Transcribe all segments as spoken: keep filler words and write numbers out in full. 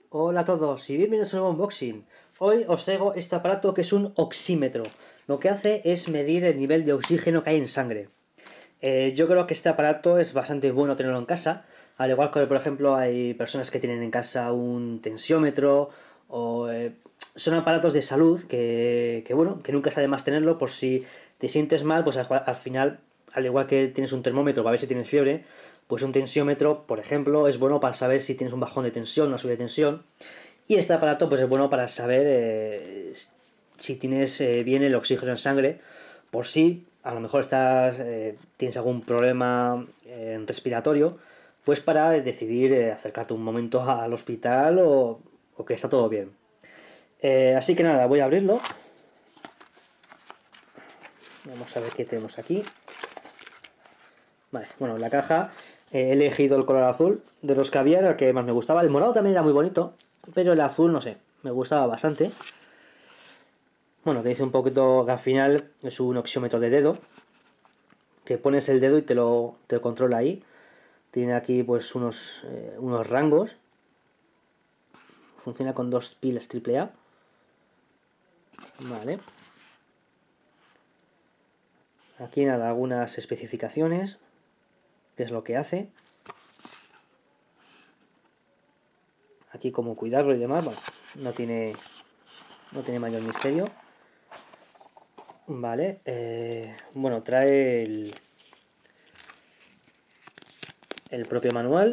Hola a todos y bienvenidos a un nuevo unboxing. Hoy os traigo este aparato que es un oxímetro. Lo que hace es medir el nivel de oxígeno que hay en sangre. Eh, yo creo que este aparato es bastante bueno tenerlo en casa. Al igual que, por ejemplo, hay personas que tienen en casa un tensiómetro o... Eh, son aparatos de salud que, que, bueno, que nunca está de más tenerlo por si te sientes mal, pues al, al final, al igual que tienes un termómetro para ver si tienes fiebre, pues un tensiómetro, por ejemplo, es bueno para saber si tienes un bajón de tensión, una subida de tensión. Y este aparato pues es bueno para saber eh, si tienes eh, bien el oxígeno en sangre, por si a lo mejor estás eh, tienes algún problema eh, respiratorio, pues para decidir eh, acercarte un momento al hospital o, o que está todo bien. Eh, así que nada, voy a abrirlo. Vamos a ver qué tenemos aquí. Vale, bueno, en la caja eh, he elegido el color azul. De los que había era el que más me gustaba. El morado también era muy bonito, pero el azul, no sé, me gustaba bastante. Bueno, que dice un poquito que al final es un oxímetro de dedo, que pones el dedo y te lo, te lo controla ahí. Tiene aquí pues unos, eh, unos rangos. Funciona con dos pilas triple A. Vale. Aquí nada, algunas especificaciones, qué es lo que hace. Aquí cómo cuidarlo y demás, bueno, no tiene, no tiene mayor misterio. Vale, eh, bueno, trae el, el propio manual.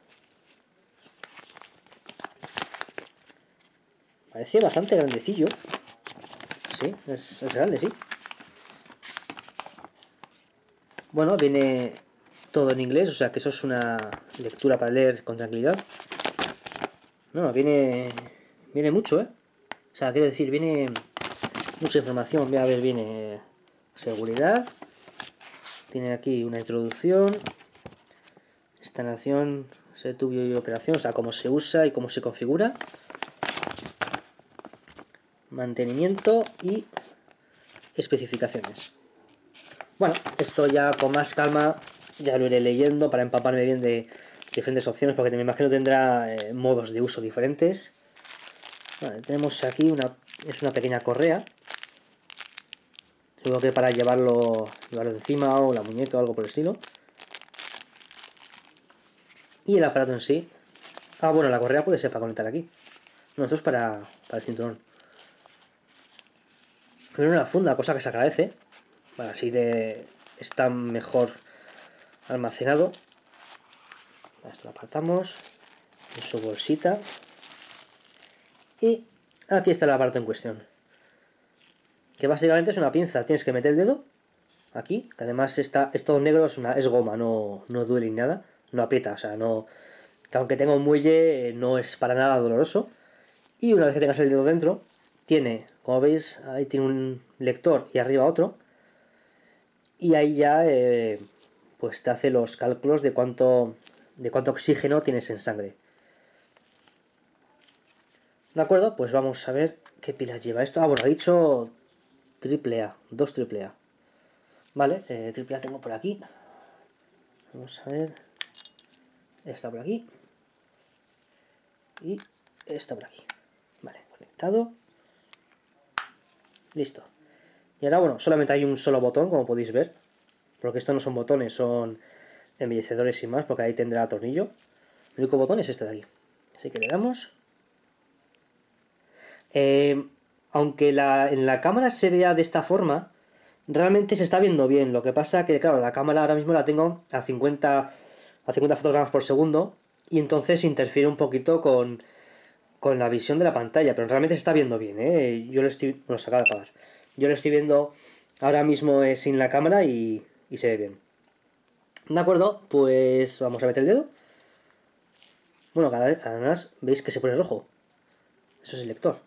Parece bastante grandecillo. Sí, es, es grande, sí. Bueno, viene todo en inglés, o sea que eso es una lectura para leer con tranquilidad. No, viene, viene mucho, ¿eh? O sea, quiero decir, viene mucha información. Voy a ver, viene seguridad. Tiene aquí una introducción. Instalación, setup y operación, o sea, cómo se usa y cómo se configura. Mantenimiento y especificaciones. Bueno, esto ya con más calma ya lo iré leyendo para empaparme bien de diferentes opciones, porque me imagino tendrá eh, modos de uso diferentes. Vale, tenemos aquí una, es una pequeña correa. Seguro que para llevarlo, llevarlo encima o la muñeca o algo por el estilo. Y el aparato en sí. Ah, bueno, la correa puede ser para conectar aquí. No, esto es para, para el cinturón. Primero una funda, cosa que se agradece. Bueno, así de está mejor almacenado. Esto lo apartamos en su bolsita. Y aquí está el aparato en cuestión. Que básicamente es una pinza. Tienes que meter el dedo aquí, que además está, es todo negro, es, una, es goma, no, no duele ni nada. No aprieta, o sea, no. Que aunque tenga un muelle, no es para nada doloroso. Y una vez que tengas el dedo dentro, tiene, como veis, ahí tiene un lector y arriba otro. Y ahí ya eh, pues te hace los cálculos de cuánto, de cuánto oxígeno tienes en sangre. ¿De acuerdo? Pues vamos a ver qué pilas lleva esto. Ah, bueno, ha dicho triple A, dos triple A. Vale, eh, triple A tengo por aquí. Vamos a ver. Está por aquí. Y está por aquí. Vale, conectado. Listo. Y ahora, bueno, solamente hay un solo botón, como podéis ver. Porque esto no son botones, son embellecedores y más, porque ahí tendrá tornillo. El único botón es este de aquí. Así que le damos. Eh, aunque la, en la cámara se vea de esta forma, realmente se está viendo bien. Lo que pasa que, claro, la cámara ahora mismo la tengo a cincuenta, a cincuenta fotogramas por segundo y entonces interfiere un poquito con, con la visión de la pantalla, pero realmente se está viendo bien, ¿eh? Yo lo estoy... Bueno, se acaba de apagar. Yo lo estoy viendo ahora mismo eh, sin la cámara y, y se ve bien. De acuerdo, pues vamos a meter el dedo. Bueno, cada vez, además, veis que se pone rojo. Eso es el lector.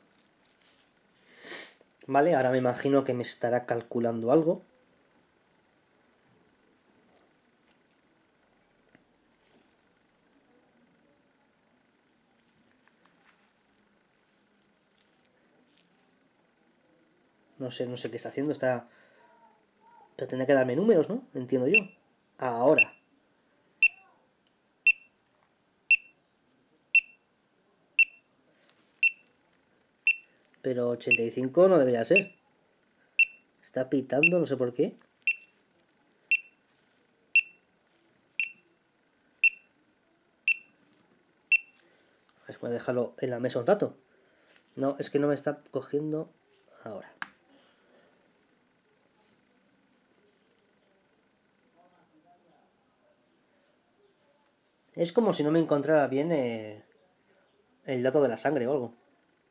Vale, ahora me imagino que me estará calculando algo. No sé, no sé qué está haciendo. Está... Pero tendrá que darme números, ¿no? Entiendo yo. Ahora. pero ochenta y cinco no debería ser. Está pitando, no sé por qué. Voy a dejarlo en la mesa un rato. No, es que no me está cogiendo ahora. Es como si no me encontrara bien eh, el dato de la sangre o algo.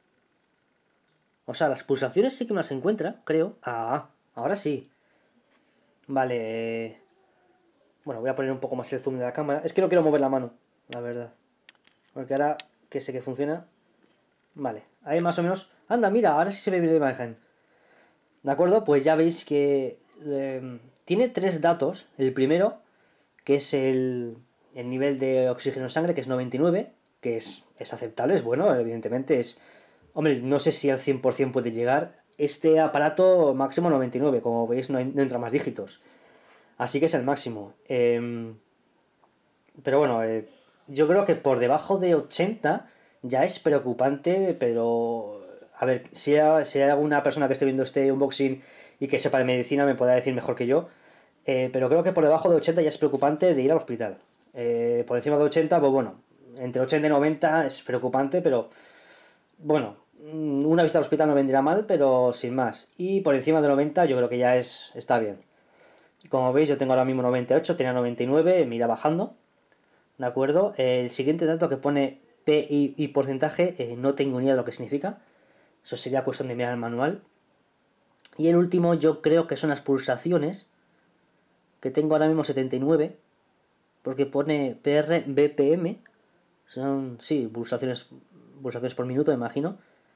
O sea, las pulsaciones sí que me las encuentra, creo. Ah, ahora sí. Vale. eh, Bueno, voy a poner un poco más el zoom de la cámara. Es que no quiero mover la mano, la verdad. Porque ahora que sé que funciona. Vale, ahí más o menos. Anda, mira, ahora sí se ve bien la imagen. ¿De acuerdo? Pues ya veis que eh, tiene tres datos. El primero, que es el, el nivel de oxígeno en sangre, que es noventa y nueve, que es, es aceptable, es bueno, evidentemente es... Hombre, no sé si al cien por cien puede llegar. Este aparato máximo noventa y nueve, como veis no, hay- no entra más dígitos. Así que es el máximo. Eh, pero bueno, eh, yo creo que por debajo de ochenta ya es preocupante, pero... A ver, si hay, si hay alguna persona que esté viendo este unboxing y que sepa de medicina me podrá decir mejor que yo. Eh, pero creo que por debajo de ochenta ya es preocupante de ir al hospital. Eh, por encima de ochenta, pues bueno, entre ochenta y noventa es preocupante, pero bueno, una visita al hospital no vendría mal, pero sin más. Y por encima de noventa yo creo que ya es está bien. Como veis, yo tengo ahora mismo noventa y ocho, tenía noventa y nueve, me irá bajando. ¿De acuerdo? El siguiente dato que pone P y, y porcentaje, eh, no tengo ni idea de lo que significa. Eso sería cuestión de mirar el manual. Y el último yo creo que son las pulsaciones, que tengo ahora mismo setenta y nueve, porque pone P R B P M. Son, sí, pulsaciones, pulsaciones por minuto, me imagino.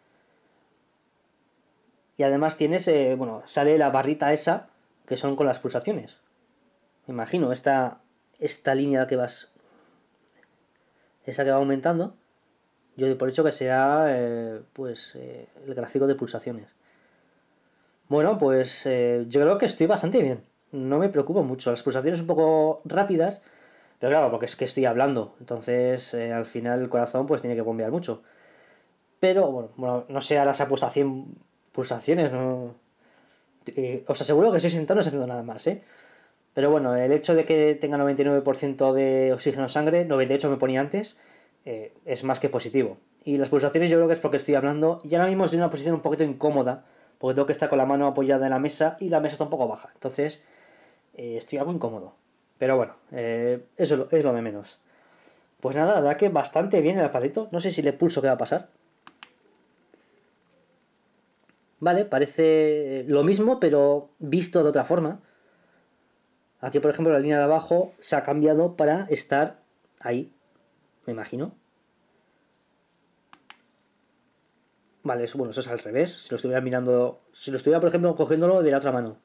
Y además tienes, eh, bueno, sale la barrita esa, que son con las pulsaciones. Me imagino, esta, esta línea que vas, esa que va aumentando, yo doy por hecho que será, eh, pues, eh, el gráfico de pulsaciones. Bueno, pues eh, yo creo que estoy bastante bien. No me preocupo mucho. Las pulsaciones un poco rápidas, pero claro, porque es que estoy hablando. Entonces, eh, al final el corazón pues tiene que bombear mucho. Pero bueno, bueno no sé, ahora se ha puesto a cien pulsaciones. No... Eh, os aseguro que estoy sentado no estoy haciendo nada más, ¿eh? Pero bueno, el hecho de que tenga noventa y nueve por ciento de oxígeno en sangre, noventa y ocho me ponía antes, eh, es más que positivo. Y las pulsaciones yo creo que es porque estoy hablando y ahora mismo estoy en una posición un poquito incómoda, porque tengo que estar con la mano apoyada en la mesa y la mesa está un poco baja. Entonces, eh, estoy algo incómodo. Pero bueno, eh, eso es lo de menos. Pues nada, la verdad que bastante bien el aparatito. No sé si le pulso qué va a pasar. Vale, parece lo mismo, pero visto de otra forma. Aquí, por ejemplo, la línea de abajo se ha cambiado para estar ahí, me imagino. Vale, eso, bueno, eso es al revés. Si lo estuviera mirando, si lo estuviera, por ejemplo, cogiéndolo de la otra mano.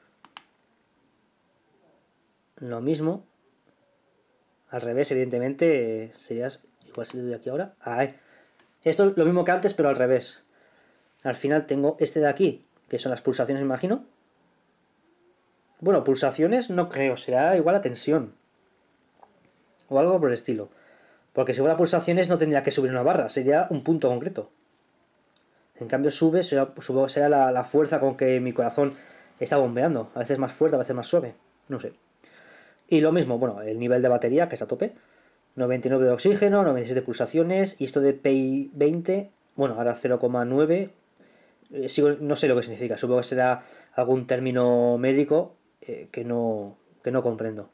Lo mismo. Al revés, evidentemente, serías igual si le doy aquí ahora. Ahí. Esto es lo mismo que antes, pero al revés. Al final tengo este de aquí, que son las pulsaciones, me imagino. Bueno, pulsaciones no creo, será igual a tensión. O algo por el estilo. Porque si fuera pulsaciones no tendría que subir una barra, sería un punto concreto. En cambio sube, será, supongo que será la, la fuerza con que mi corazón está bombeando. A veces más fuerte, a veces más suave. No sé. Y lo mismo, bueno, el nivel de batería, que está a tope. noventa y nueve de oxígeno, noventa y seis de pulsaciones. Y esto de P I veinte, bueno, ahora cero coma nueve. Eh, sigo, no sé lo que significa. Supongo que será algún término médico eh, que, no, que no comprendo.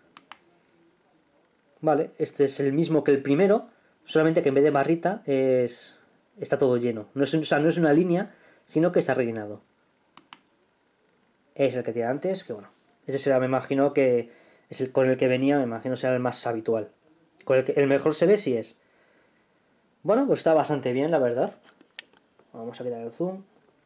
Vale, este es el mismo que el primero, solamente que en vez de barrita es está todo lleno. No es, o sea, no es una línea, sino que está rellenado. Es el que tiene antes, que bueno. Ese será, me imagino que es el con el que venía, me imagino será el más habitual. Con el que el mejor se ve si es. Bueno, pues está bastante bien, la verdad. Vamos a quitar el zoom.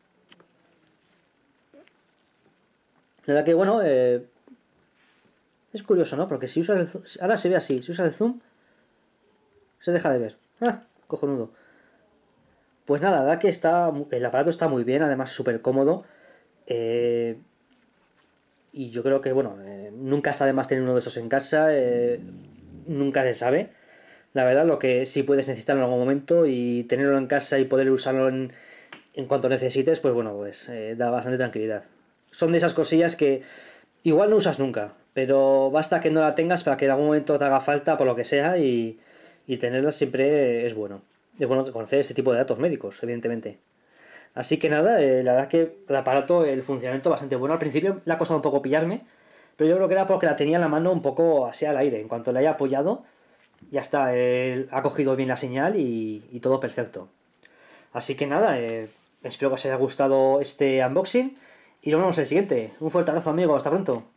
La verdad que bueno, eh, es curioso, ¿no? Porque si usas el zoom, ahora se ve así, si usas el zoom, se deja de ver. Ah, cojonudo. Pues nada, la verdad que está, el aparato está muy bien, además súper cómodo. Eh, y yo creo que, bueno, eh, nunca está de más tener uno de esos en casa. Eh, nunca se sabe. La verdad, lo que sí puedes necesitar en algún momento y tenerlo en casa y poder usarlo en, en cuanto necesites, pues bueno, pues eh, da bastante tranquilidad. Son de esas cosillas que igual no usas nunca, pero basta que no la tengas para que en algún momento te haga falta por lo que sea y, y tenerla siempre es bueno. Es bueno conocer este tipo de datos médicos, evidentemente. Así que nada, eh, la verdad que el aparato, el funcionamiento bastante bueno. Al principio le ha costado un poco pillarme, pero yo creo que era porque la tenía en la mano un poco así al aire. En cuanto la haya apoyado, ya está, eh, ha cogido bien la señal y, y todo perfecto. Así que nada, eh, espero que os haya gustado este unboxing y nos vemos en el siguiente. Un fuerte abrazo, amigo, hasta pronto.